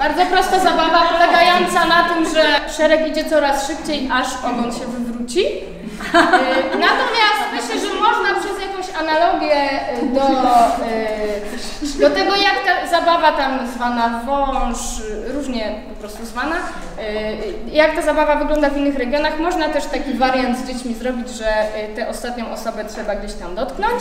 Bardzo prosta zabawa polegająca na tym, że szereg idzie coraz szybciej, aż ogon się wywróci. Natomiast myślę, że można przez jakąś analogię do tego, jak ta zabawa tam zwana wąż, różnie po prostu zwana, jak ta zabawa wygląda w innych regionach, można też taki wariant z dziećmi zrobić, że tę ostatnią osobę trzeba gdzieś tam dotknąć.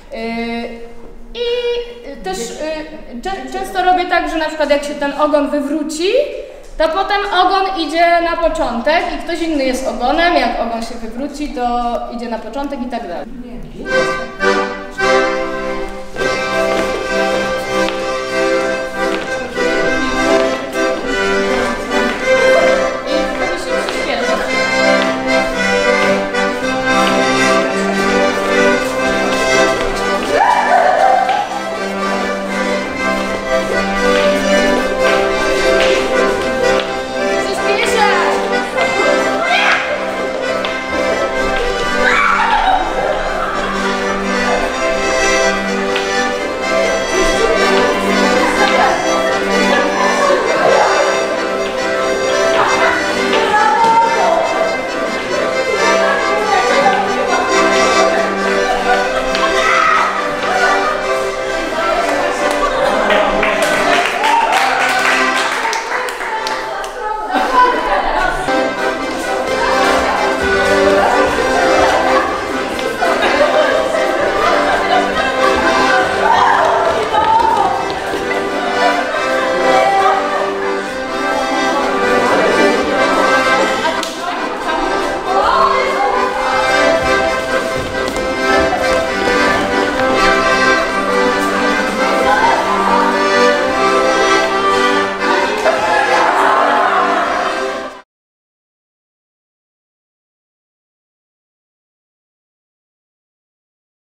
I też często robię tak, że na przykład jak się ten ogon wywróci, to potem ogon idzie na początek i ktoś inny jest ogonem, jak ogon się wywróci, to idzie na początek i tak dalej.